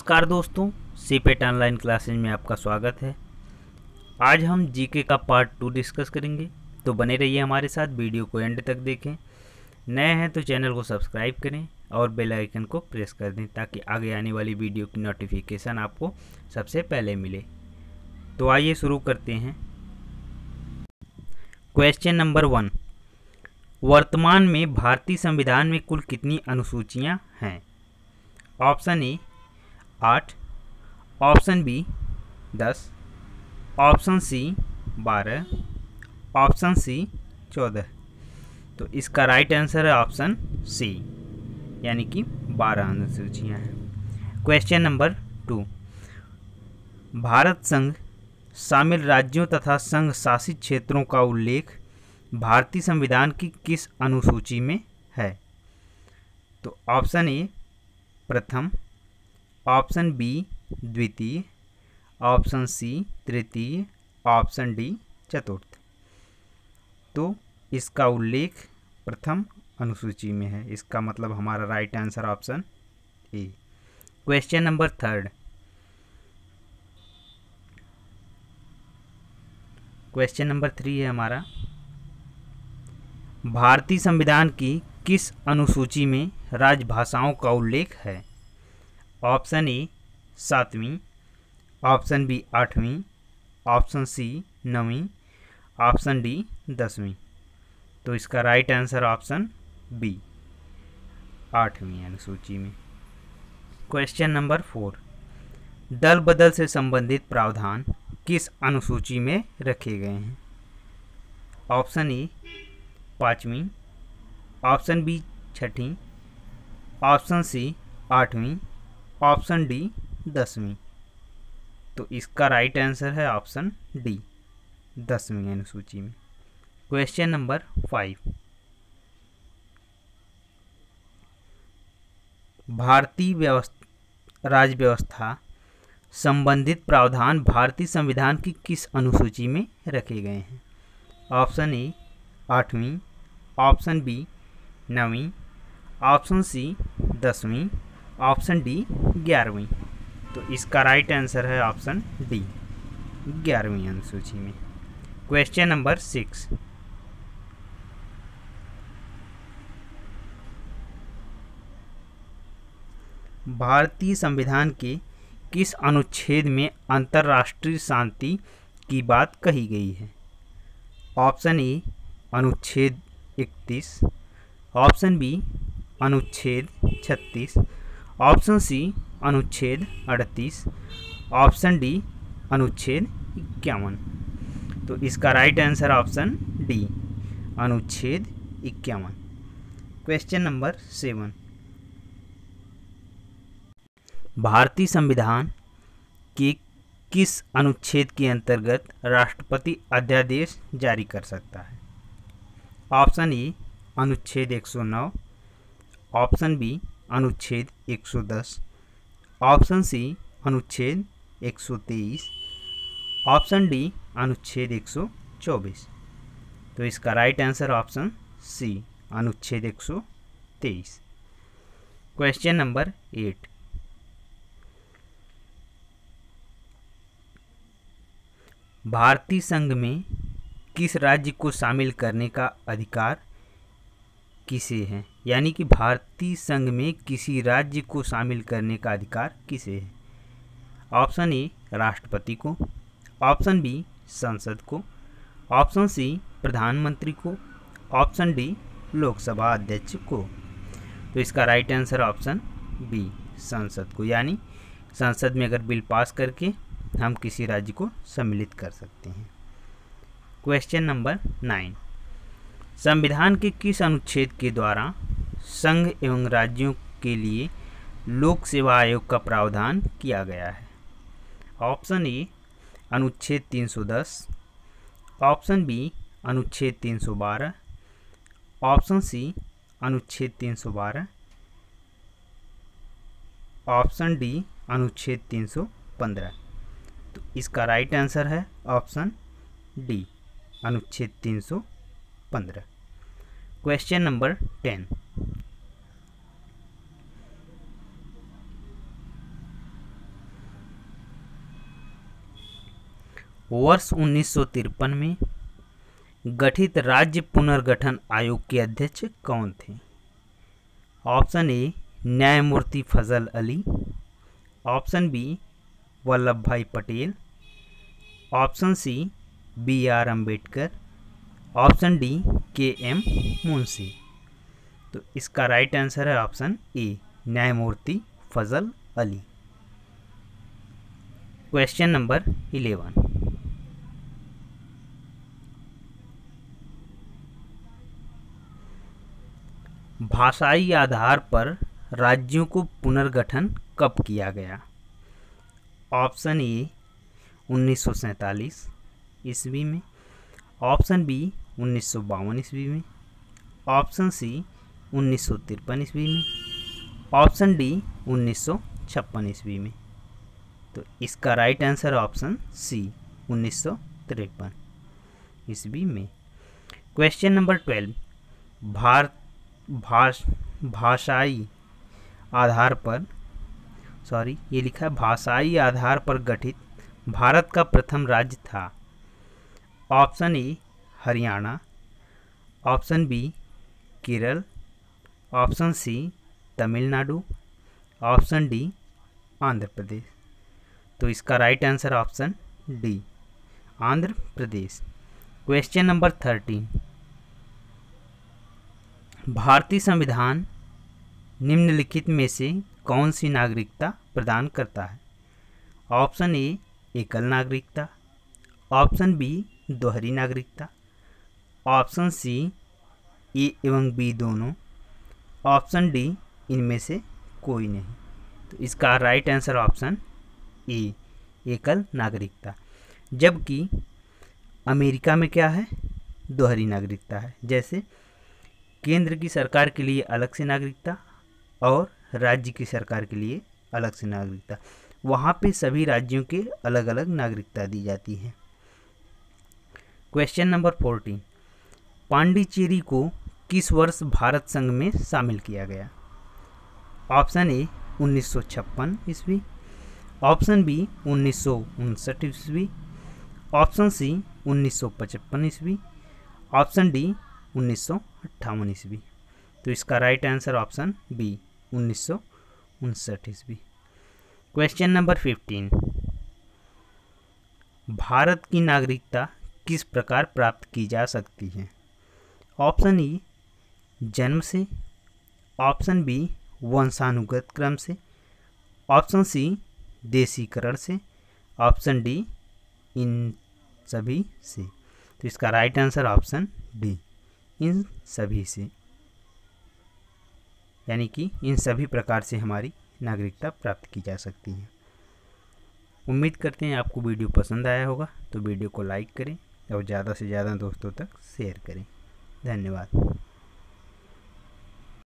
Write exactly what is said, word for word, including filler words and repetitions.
नमस्कार दोस्तों, CIPET online classes में आपका स्वागत है। आज हम जीके का पार्ट टू डिस्कस करेंगे, तो बने रहिए हमारे साथ, वीडियो को एंड तक देखें। नए हैं तो चैनल को सब्सक्राइब करें और बेल आइकन को प्रेस कर दें ताकि आगे आने वाली वीडियो की नोटिफिकेशन आपको सबसे पहले मिले। तो आइए शुरू करते हैं। क्वेश्चन नंबर वन, वर्तमान में भारतीय संविधान में कुल कितनी अनुसूचियां हैं? ऑप्शन ए आठ, ऑप्शन बी दस, ऑप्शन सी बारह, ऑप्शन सी चौदह। तो इसका राइट आंसर है ऑप्शन सी, यानी कि बारह अनुसूचियां हैं। क्वेश्चन नंबर टू, भारत संघ शामिल राज्यों तथा संघ शासित क्षेत्रों का उल्लेख भारतीय संविधान की किस अनुसूची में है? तो ऑप्शन ए प्रथम, ऑप्शन बी द्वितीय, ऑप्शन सी तृतीय, ऑप्शन डी चतुर्थ। तो इसका उल्लेख प्रथम अनुसूची में है, इसका मतलब हमारा right answer option A. Question number third, question number three है हमारा, भारतीय संविधान की किस अनुसूची में राजभाषाओं का उल्लेख है? ऑप्शन ए सातवीं, ऑप्शन बी आठवीं, ऑप्शन सी नवीं, ऑप्शन डी दसवीं। तो इसका राइट आंसर ऑप्शन बी, आठवीं अनुसूची में। क्वेश्चन नंबर फोर, दल बदल से संबंधित प्रावधान किस अनुसूची में रखे गए हैं? ऑप्शन ए पाँचवीं, ऑप्शन बी छठी, ऑप्शन सी आठवीं, ऑप्शन डी दसवीं। तो इसका राइट आंसर है ऑप्शन डी, दसवीं अनुसूची में। क्वेश्चन नंबर फाइव, भारतीय व्यवस्था राज्य व्यवस्था संबंधित प्रावधान भारतीय संविधान की किस अनुसूची में रखे गए हैं? ऑप्शन ए आठवीं, ऑप्शन बी नवीं, ऑप्शन सी दसवीं, ऑप्शन डी ग्यारहवीं। तो इसका राइट आंसर है ऑप्शन डी, ग्यारहवीं अनुसूची में। क्वेश्चन नंबर सिक्स, भारतीय संविधान के किस अनुच्छेद में अंतर्राष्ट्रीय शांति की बात कही गई है? ऑप्शन ए अनुच्छेद इकतीस, ऑप्शन बी अनुच्छेद छत्तीस, ऑप्शन सी अनुच्छेद अड़तीस, ऑप्शन डी अनुच्छेद इक्यावन। तो इसका राइट आंसर ऑप्शन डी, अनुच्छेद इक्यावन। क्वेश्चन नंबर सेवन, भारतीय संविधान के किस अनुच्छेद के अंतर्गत राष्ट्रपति अध्यादेश जारी कर सकता है? ऑप्शन ए अनुच्छेद एक सौ नौ, ऑप्शन बी अनुच्छेद एक सौ दस, ऑप्शन सी अनुच्छेद एक सौ तेईस, ऑप्शन डी अनुच्छेद एक सौ चौबीस। तो इसका राइट आंसर ऑप्शन सी, अनुच्छेद एक सौ तेईस। क्वेश्चन नंबर एट, भारतीय संघ में किस राज्य को शामिल करने का अधिकार किसे है? यानी कि भारतीय संघ में किसी राज्य को शामिल करने का अधिकार किसे है? ऑप्शन ए राष्ट्रपति को, ऑप्शन बी संसद को, ऑप्शन सी प्रधानमंत्री को, ऑप्शन डी लोकसभा अध्यक्ष को। तो इसका राइट आंसर ऑप्शन बी, संसद को, यानी संसद में अगर बिल पास करके हम किसी राज्य को सम्मिलित कर सकते हैं। क्वेश्चन नंबर नाइन, संविधान के किस अनुच्छेद के द्वारा संघ एवं राज्यों के लिए लोक सेवा आयोग का प्रावधान किया गया है? ऑप्शन ए अनुच्छेद तीन सौ दस, ऑप्शन बी अनुच्छेद तीन सौ बारह, ऑप्शन सी अनुच्छेद तीन सौ बारह, ऑप्शन डी अनुच्छेद तीन सौ पंद्रह। तो इसका राइट आंसर है ऑप्शन डी, अनुच्छेद तीन सौ पंद्रह। क्वेश्चन नंबर टेन, वर्ष उन्नीस सौ तिरपन में गठित राज्य पुनर्गठन आयोग के अध्यक्ष कौन थे? ऑप्शन ए न्यायमूर्ति Fazal Ali, option B Vallabh Bhai Patel, option C B R Ambedkar, option D K M Munshi. तो इसका राइट आंसर है ऑप्शन ए न्यायमूर्ति Fazal Ali. Question number eleven, भाषाई आधार पर राज्यों को पुनर्गठन कब किया गया? ऑप्शन ए उन्नीस सौ सैंतालीस ईस्वी में, ऑप्शन बी उन्नीस सौ बावन ईस्वी में, ऑप्शन सी उन्नीस सौ तिरपन ईस्वी में, ऑप्शन डी उन्नीस सौ छप्पन ईस्वी में। तो इसका राइट आंसर ऑप्शन सी उन्नीस सौ तिरपन ईस्वी में। क्वेश्चन नंबर ट्वेल्व, भारत भाष भाषाई आधार पर सॉरी ये लिखा है भाषाई आधार पर गठित भारत का प्रथम राज्य था। Option A Haryana, option B Kerala, option C Tamil Nadu, option D Andhra Pradesh. तो इसका right answer option D Andhra Pradesh. Question number thirteen, भारतीय संविधान निम्नलिखित में से कौन सी नागरिकता प्रदान करता है? ऑप्शन ए एकल नागरिकता, ऑप्शन बी दोहरी नागरिकता, ऑप्शन सी ए एवं बी दोनों, ऑप्शन डी इनमें से कोई नहीं। तो इसका राइट आंसर ऑप्शन ए एकल नागरिकता। जबकि अमेरिका में क्या है? दोहरी नागरिकता है। जैसे केंद्र की सरकार के लिए अलग से नागरिकता और राज्य की सरकार के लिए अलग से नागरिकता, वहाँ पे सभी राज्यों के अलग अलग नागरिकता दी जाती है। क्वेश्चन नंबर फोर्टीन, पांडिचेरी को किस वर्ष भारत संघ में शामिल किया गया? ऑप्शन ए उन्नीस सौ छप्पन ईस्वी, ऑप्शन बी उन्नीस सौ उनसठ ईस्वी, ऑप्शन सी उन्नीस सौ पचपन ईस्वी, ऑप्शन डी उन्नीस सौ अट्ठावन ईस्वी। तो इसका राइट आंसर ऑप्शन बी उन्नीस सौ उनसठ ईस्वी। क्वेश्चन नंबर फिफ्टीन, भारत की नागरिकता किस प्रकार प्राप्त की जा सकती है? ऑप्शन ई जन्म से, ऑप्शन बी वंशानुगत क्रम से, ऑप्शन सी देशीकरण से, ऑप्शन डी इन सभी से। तो इसका राइट आंसर ऑप्शन डी इन सभी से, यानी कि इन सभी प्रकार से हमारी नागरिकता प्राप्त की जा सकती है। उम्मीद करते हैं आपको वीडियो पसंद आया होगा, तो वीडियो को लाइक करें और ज़्यादा से ज़्यादा दोस्तों तक शेयर करें। धन्यवाद।